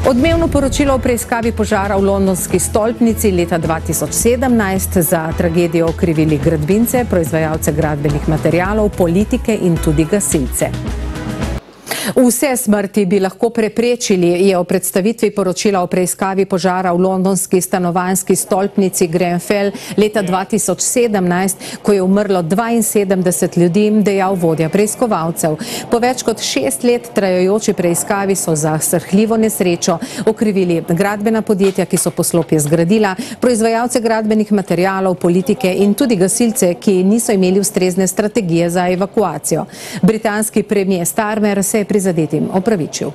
Odmevno poročilo o preiskavi požara v londonski stolpnici leta 2017 za tragedijo okrivili gradbince, proizvajalce gradbenih materialov, politike in tudi gasilce. Vse smrti bi lahko preprečili, je o predstavitvi poročila o preiskavi požara v londonski stanovanjski stolpnici Grenfell leta 2017, ko je umrlo 72 ljudi, dejal vodja preiskovalcev. Po več kot 6 let trajajoči preiskavi so za srhljivo nesrečo okrivili gradbena podjetja, ki so poslopje zgradila, proizvajalce gradbenih materialov, politike in tudi gasilce, ki niso imeli ustrezne strategije za evakuacijo. Britanski premier Starmer se je prizadetim opravičil.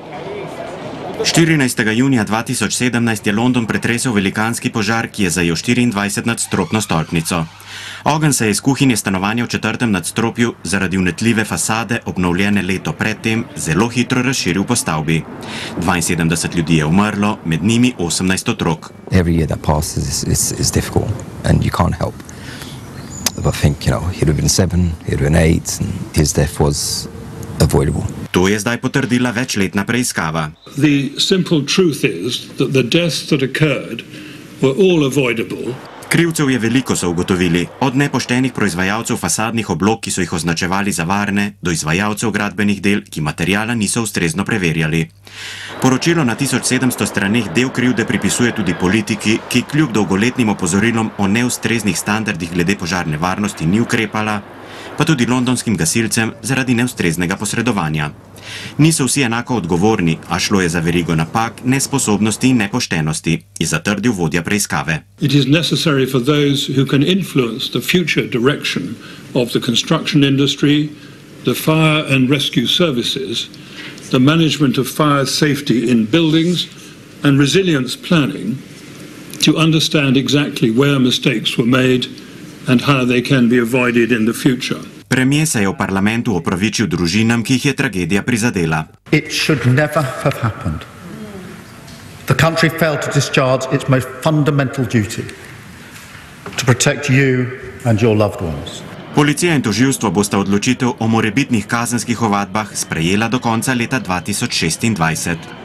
14. junija 2017 je London pretresel velikanski požar, ki je zajel 24-nadstropno stolpnico. Ogenj se je iz kuhinje stanovanja v 4. nadstropju zaradi vnetljive fasade, obnovljene leto predtem, zelo hitro razširil po stavbi. 72 ljudi je umrlo, med njimi 18 otrok. Every year that passes is difficult and you can't help. But I think, he'd have been 7, he'd have been 8 and his death was avoidable. To je zdaj potrdila večletna preiskava. The simple truth is that the deaths that occurred were all avoidable. Krivcev je veliko, so ugotovili, od nepoštenih proizvajalcev fasadnih oblog, ki so jih označevali za varne, do izvajalcev gradbenih del, ki materijala niso ustrezno preverjali. Poročilo na 1700 straneh del krivde pripisuje tudi politiki, ki kljub dolgoletnim opozorilom o neustreznih standardih glede požarne varnosti ni ukrepala, pa tudi londonskim gasilcem zaradi neustreznega posredovanja. Niso vsi enako odgovorni, a šlo je za verigo napak, nesposobnosti in nepoštenosti, je zatrdil vodja preiskave. It is necessary for those who can influence the future direction of the construction industry, the fire and rescue services, the management of fire safety in buildings and resilience planning to understand exactly where mistakes were made and how they can be avoided in the future. Premier se je v parlamentu opravičil družinam, ki jih je tragedija prizadela. It should never have happened. The country failed to discharge its most fundamental duty to protect you and your loved ones. Policija in tožilstvo bosta odločitev o morebitnih kazenskih ovadbah sprejela do konca leta 2026.